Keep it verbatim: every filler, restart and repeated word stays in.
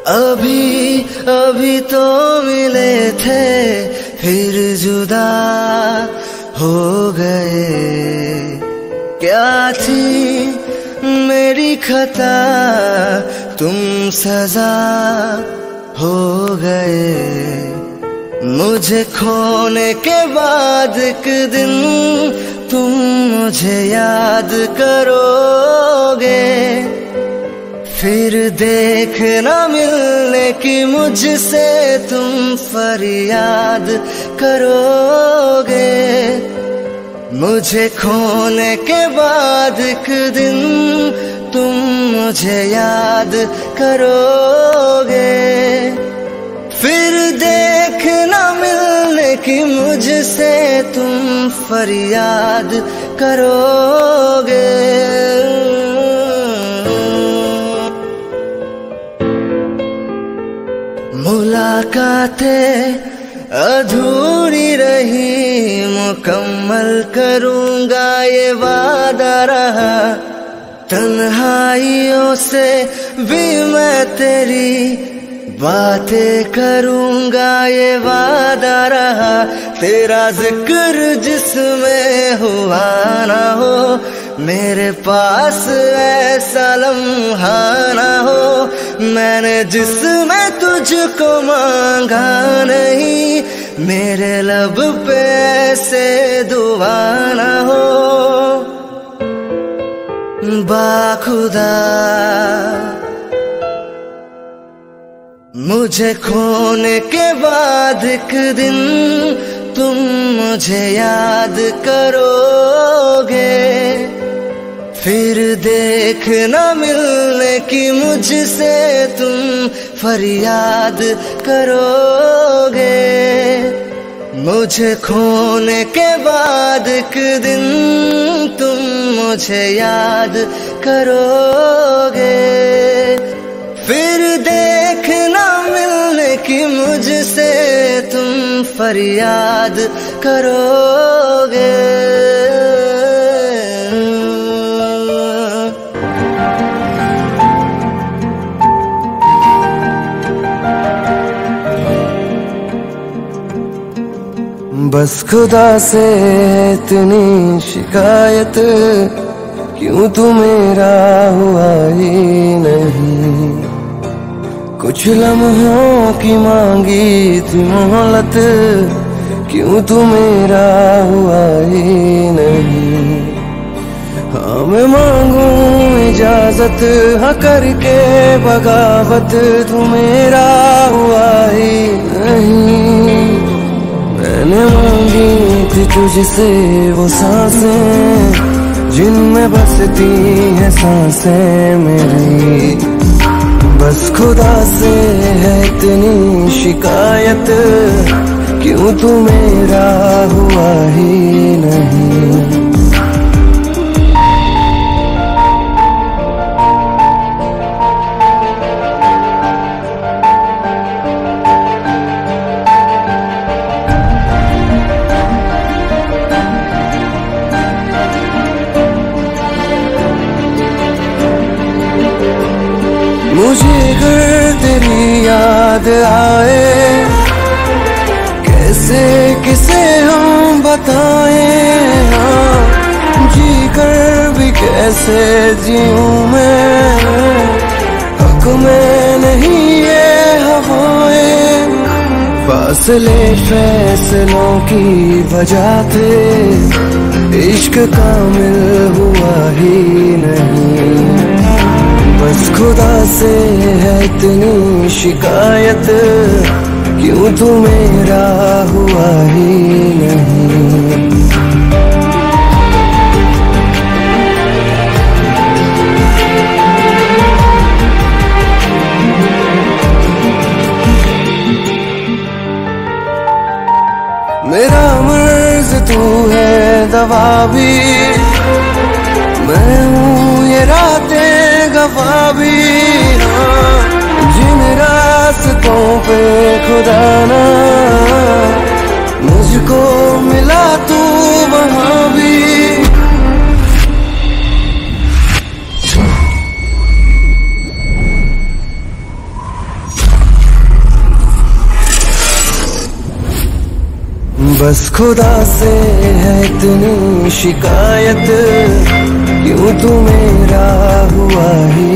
अभी अभी तो मिले थे फिर जुदा हो गए। क्या थी मेरी खता तुम सजा हो गए। मुझे खोने के बाद एक दिन तुम मुझे याद करोगे। फिर देखना मिलने की मुझसे तुम फरियाद करोगे। मुझे खोने के बाद एक दिन तुम मुझे याद करोगे। फिर देखना मिलने की मुझसे तुम फरियाद करोगे। मुलाकातें अधूरी रही, मुकम्मल करूंगा ये वादा रहा। तन्हाइयों से भी मैं तेरी बातें करूंगा ये वादा रहा। तेरा जिक्र जिसमें हुआ ना हो, मेरे पास ऐसा लम्हा ना हो। मैंने जिसमें तुझको मांगा नहीं, मेरे लब पे ऐसे दुआ ना हो। बाखुदा मुझे खोने के बाद एक दिन तुम मुझे याद करोगे। फिर देखना मिलने की मुझसे तुम फरियाद करोगे। मुझे खोने के बाद एक दिन तुम मुझे याद करोगे। फिर देखना मिलने की मुझसे तुम फरियाद करोगे। बस खुदा से इतनी शिकायत, क्यों तू मेरा हुआ ही नहीं। कुछ लम्हों की मांगी थी मोहलत, क्यों तू मेरा हुआ ही नहीं। हाँ मैं मांगू इजाजत, हाँ करके बगावत, तू मेरा हुआ ही नहीं। मैंने मांगी थी तुझसे वो सांसें जिनमें बसती है सांसें मेरी। बस खुदा से है इतनी शिकायत, क्यों तू मेरा हुआ ही नहीं। मुझे अगर तेरी याद आए, कैसे किसे हम बताएं। हाँ जी कर भी कैसे जीऊं मैं, हक में नहीं ये हवाएं। फासले फैसलों की वजह थे, इश्क कामिल हुआ ही नहीं। बस खुदा से है इतनी शिकायत, क्यों तू मेरा हुआ ही नहीं। मेरा मर्ज तू है दवा भी, मैं हूँ ये रातें गवा भी। हाँ जिन रास्तों पे खुदा ना मुझको मिला तू वहाँ भी। बस खुदा से है इतनी शिकायत, क्यों तू मेरा हुआ ही